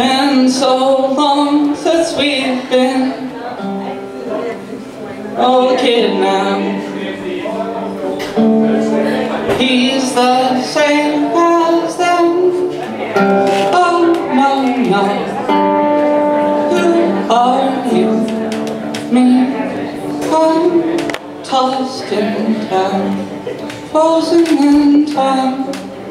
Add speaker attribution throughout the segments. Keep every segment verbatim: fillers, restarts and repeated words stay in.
Speaker 1: been so long since we've been oh, kid now. He's the same as them. Oh no, no. Who are you? Me. I'm tossed in time, frozen in time.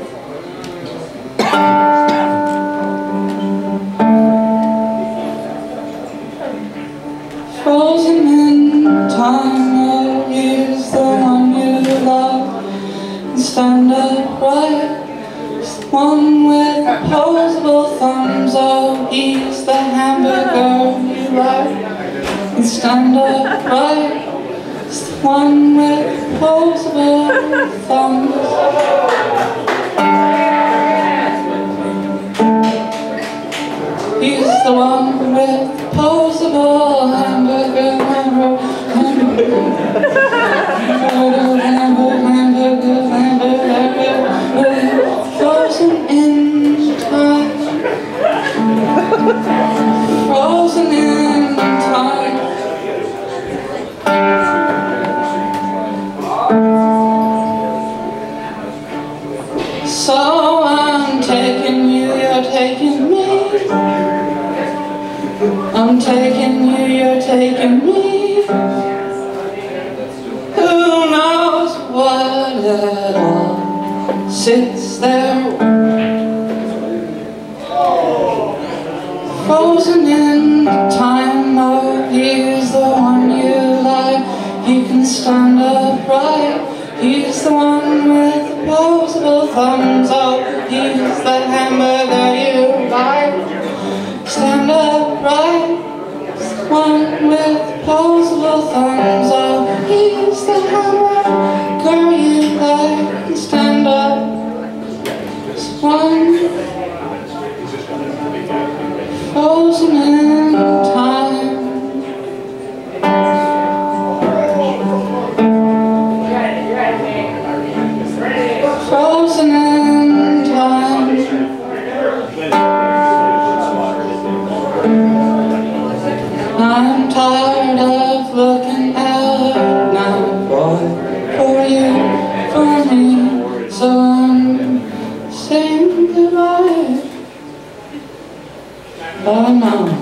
Speaker 1: Frozen in time. Oh, he's the one you love. Stand upright, he's the one with opposable thumbs. Oh, he's the hamburger you like. And stand upright, he's the one with opposable thumbs. He's the one with opposable hamburger, hamburger, hamburger, hamburger, hamburger, hamburger, hamburger, frozen in time, frozen in time. So I'm taking you, you're taking me. I'm taking you, you're taking me. Who knows what it all sits there, frozen in time. Oh, he's the one you like. He can stand upright. He's the one with opposable thumbs. Oh, he's the hamburger you like. Stand upright, he's the one with opposable thumbs. Oh, he's the hamburger you like. Stand up, he's the one frozen in time. Frozen in time. I'm tired of looking out now, boy, for you, for me. So I'm saying goodbye. Bye now.